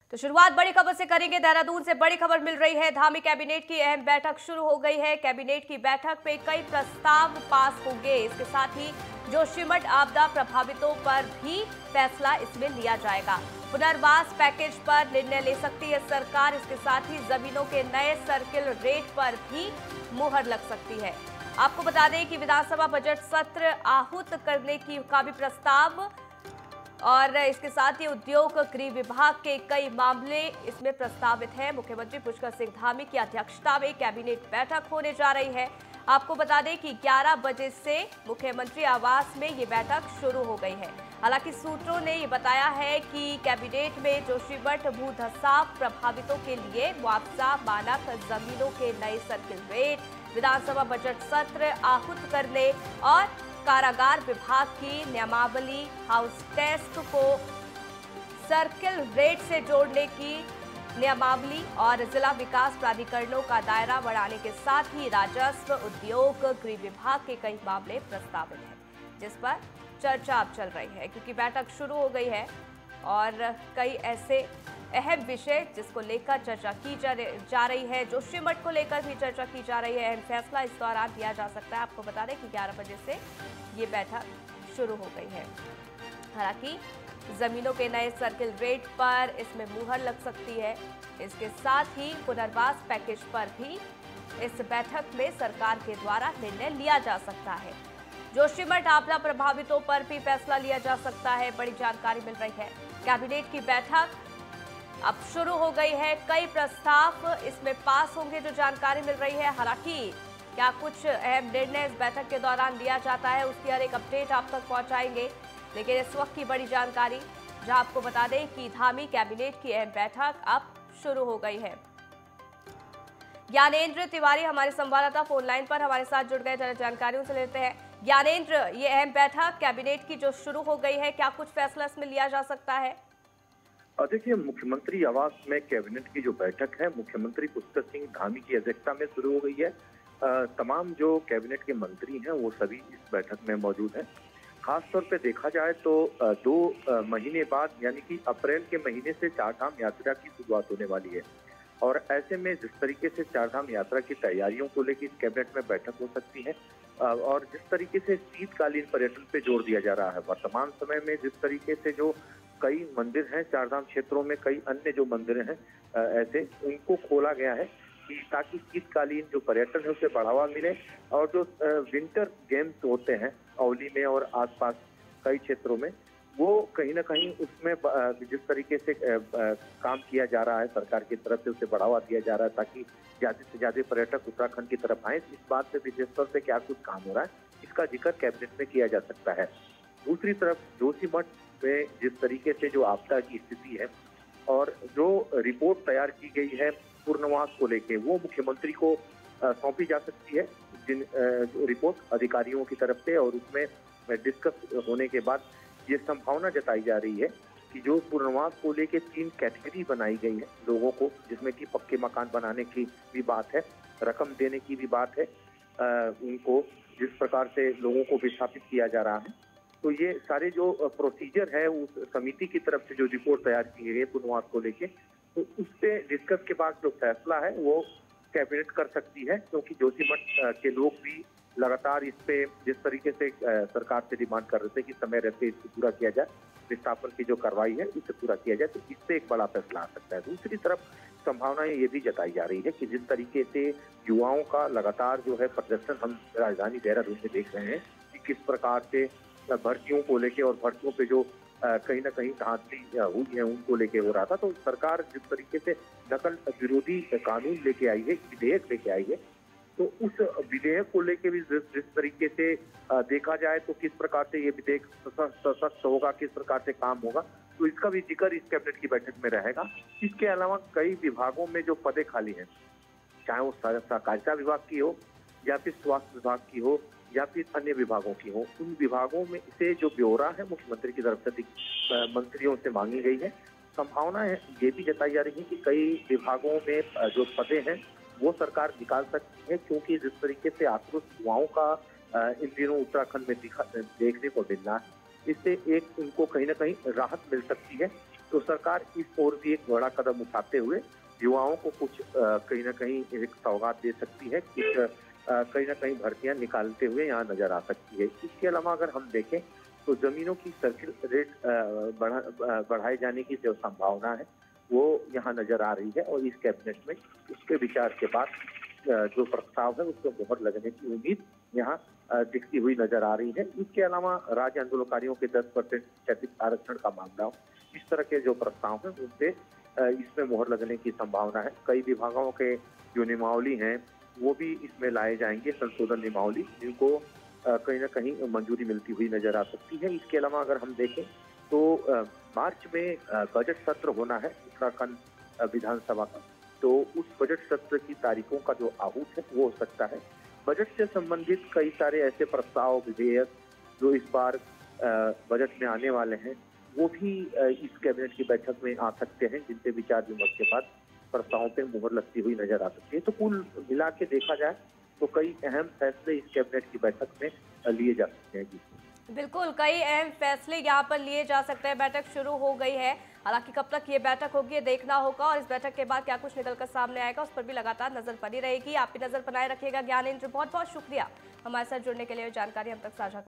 तो शुरुआत बड़ी खबर से करेंगे। देहरादून से बड़ी खबर मिल रही है। धामी कैबिनेट की अहम बैठक शुरू हो गई है। कैबिनेट की बैठक में कई प्रस्ताव पास होंगे। इसके साथ ही जोशीमठ आपदा प्रभावितों पर भी फैसला इसमें लिया जाएगा। पुनर्वास पैकेज पर निर्णय ले सकती है सरकार। इसके साथ ही जमीनों के नए सर्किल रेट पर भी मुहर लग सकती है। आपको बता दें कि विधानसभा बजट सत्र आहूत करने का भी प्रस्ताव और इसके साथ ही उद्योग गृह विभाग के कई मामले इसमें प्रस्तावित है। मुख्यमंत्री पुष्कर सिंह धामी की अध्यक्षता में कैबिनेट बैठक होने जा रही है। आपको बता दें कि 11 बजे से मुख्यमंत्री आवास में ये बैठक शुरू हो गई है। हालांकि सूत्रों ने ये बताया है कि कैबिनेट में जोशीमठ भूधसाव प्रभावितों के लिए मुआवजा, मानक जमीनों के नए सर्किल रेट, विधानसभा बजट सत्र आहूत करने और कारागार विभाग की नियमावली, हाउस टेस्ट को सर्किल रेट से जोड़ने की नियमावली और जिला विकास प्राधिकरणों का दायरा बढ़ाने के साथ ही राजस्व, उद्योग, गृह विभाग के कई मामले प्रस्तावित हैं, जिस पर चर्चा अब चल रही है क्योंकि बैठक शुरू हो गई है और कई ऐसे अहम विषय जिसको लेकर चर्चा की जा रही है। जोशीमठ को लेकर भी चर्चा की जा रही है। अहम फैसला इस दौरान दिया जा सकता है। आपको बता दें कि 11 बजे से ये बैठक शुरू हो गई है। हालांकि जमीनों के नए सर्किल रेट पर इसमें मुहर लग सकती है। इसके साथ ही पुनर्वास पैकेज पर भी इस बैठक में सरकार के द्वारा निर्णय लिया जा सकता है। जोशीमठ आपदा प्रभावितों पर भी फैसला लिया जा सकता है। बड़ी जानकारी मिल रही है। कैबिनेट की बैठक अब शुरू हो गई है। कई प्रस्ताव इसमें पास होंगे जो जानकारी मिल रही है। हालांकि क्या कुछ अहम निर्णय इस बैठक के दौरान लिया जाता है उसकी हर एक अपडेट आप तक पहुंचाएंगे। लेकिन इस वक्त की बड़ी जानकारी जहां आपको बता दें कि धामी कैबिनेट की अहम बैठक अब शुरू हो गई है। ज्ञानेंद्र तिवारी हमारे संवाददाता फोन लाइन पर हमारे साथ जुड़ गए। जानकारियों से लेते हैं। ज्ञानेंद्र, ये अहम बैठक कैबिनेट की जो शुरू हो गई है, क्या कुछ फैसला इसमें लिया जा सकता है? देखिए, मुख्यमंत्री आवास में कैबिनेट की जो बैठक है मुख्यमंत्री पुष्कर सिंह धामी की अध्यक्षता में शुरू हो गई है। तमाम जो कैबिनेट के मंत्री हैं वो सभी इस बैठक में मौजूद हैं। खासतौर पे देखा जाए तो 2 महीने बाद यानी कि अप्रैल के महीने से चारधाम यात्रा की शुरुआत होने वाली है और ऐसे में जिस तरीके से चारधाम यात्रा की तैयारियों को लेकर इस कैबिनेट में बैठक हो सकती है और जिस तरीके से शीतकालीन पर्यटन पे जोर दिया जा रहा है, वर्तमान समय में जिस तरीके से जो कई मंदिर हैं चारधाम क्षेत्रों में, कई अन्य जो मंदिर हैं ऐसे उनको खोला गया है कि ताकि शीतकालीन जो पर्यटन है उसे बढ़ावा मिले और जो विंटर गेम्स होते हैं औली में और आसपास कई क्षेत्रों में, वो कहीं ना कहीं उसमें जिस तरीके से काम किया जा रहा है सरकार की तरफ से उसे बढ़ावा दिया जा रहा है ताकि ज्यादा से ज्यादा पर्यटक उत्तराखंड की तरफ आए। इस बात पे विशेष तौर से क्या कुछ काम हो रहा है इसका जिक्र कैबिनेट में किया जा सकता है। दूसरी तरफ जोशीमठ में जिस तरीके से जो आपदा की स्थिति है और जो रिपोर्ट तैयार की गई है पुनर्वास को लेके, वो मुख्यमंत्री को सौंपी जा सकती है जिन रिपोर्ट अधिकारियों की तरफ से और उसमें डिस्कस होने के बाद ये संभावना जताई जा रही है कि जो पुनर्वास को लेके 3 कैटेगरी बनाई गई है लोगों को, जिसमें कि पक्के मकान बनाने की भी बात है, रकम देने की भी बात है, उनको जिस प्रकार से लोगों को विस्थापित किया जा रहा है, तो ये सारे जो प्रोसीजर है उस समिति की तरफ से जो रिपोर्ट तैयार की गई है पुनर्वास को लेके, तो उस पे डिस्कस के बाद जो फैसला है वो कैबिनेट कर सकती है क्योंकि जोशीमठ के लोग भी लगातार इस पे जिस तरीके से सरकार से डिमांड कर रहे थे कि समय रहते इसको पूरा किया जाए, विस्थापन की जो कार्रवाई है उसे पूरा किया जाए, तो इससे एक बड़ा फैसला आ सकता है। दूसरी तरफ संभावनाएं ये भी जताई जा रही है कि जिस तरीके से युवाओं का लगातार जो है प्रदर्शन हम राजधानी देहरादून में देख रहे हैं कि किस प्रकार से भर्तियों को लेके और भर्तियों पे जो कहीं ना कहीं धांधली हुई है उनको लेके हो रहा था, तो सरकार जिस तरीके से नकल विरोधी कानून लेके आई है, विधेयक लेके आई है, तो उस विधेयक को लेके भी जिस तरीके से देखा जाए तो किस प्रकार से ये विधेयक सशक्त होगा, किस प्रकार से काम होगा, तो इसका भी जिक्र इस कैबिनेट की बैठक में रहेगा। इसके अलावा कई विभागों में जो पदे खाली हैं, चाहे वो सहकारिता विभाग की हो या फिर स्वास्थ्य विभाग की हो या फिर अन्य विभागों की हो, उन विभागों में से जो ब्यौरा है मुख्यमंत्री की तरफ से मंत्रियों से मांगी गई है। संभावना है ये भी जताई जा रही है कि कई विभागों में जो पदे हैं वो सरकार निकाल सकती है क्योंकि जिस तरीके से आक्रोश युवाओं का इन दिनों उत्तराखंड में देखने को मिल रहा है, इससे एक उनको कहीं ना कहीं राहत मिल सकती है तो सरकार इस ओर भी एक बड़ा कदम उठाते हुए युवाओं को कुछ कहीं ना कहीं एक सौगात दे सकती है, कुछ कहीं ना कहीं भर्तियां निकालते हुए यहाँ नजर आ सकती है। इसके अलावा अगर हम देखें तो जमीनों की सर्किल रेट बढ़ाए जाने की जो संभावना है वो यहाँ नजर आ रही है और इस कैबिनेट में उसके विचार के बाद जो प्रस्ताव है उसको मोहर लगने की उम्मीद यहाँ दिखती हुई नजर आ रही है। इसके अलावा राज्य आंदोलनकारियों के 10% क्षैतिज आरक्षण का मामला, इस तरह के जो प्रस्ताव हैं उनसे इसमें मोहर लगने की संभावना है। कई विभागों के जो नियमावली हैं वो भी इसमें लाए जाएंगे, संशोधन नियमावली, जिनको कहीं ना कहीं मंजूरी मिलती हुई नजर आ सकती है। इसके अलावा अगर हम देखें तो मार्च में बजट सत्र होना है उत्तराखंड विधानसभा का, तो उस बजट सत्र की तारीखों का जो आहूत है वो हो सकता है। बजट से संबंधित कई सारे ऐसे प्रस्ताव, विधेयक जो इस बार बजट में आने वाले हैं वो भी इस कैबिनेट की बैठक में आ सकते हैं, जिनसे विचार विमर्श के बाद प्रस्तावों पे मुहर लगती हुई नजर आ सकती है। तो कुल मिला के देखा जाए तो कई अहम फैसले इस कैबिनेट की बैठक में लिए जा सकते हैं। जी बिल्कुल, कई अहम फैसले यहाँ पर लिए जा सकते हैं। बैठक शुरू हो गई है, हालांकि कब तक ये बैठक होगी ये देखना होगा और इस बैठक के बाद क्या कुछ निकलकर सामने आएगा उस पर भी लगातार नजर बनी रहेगी। आप भी नजर बनाए रखिएगा। ज्ञानेंद्र, बहुत बहुत शुक्रिया हमारे साथ जुड़ने के लिए, जानकारी हम तक साझा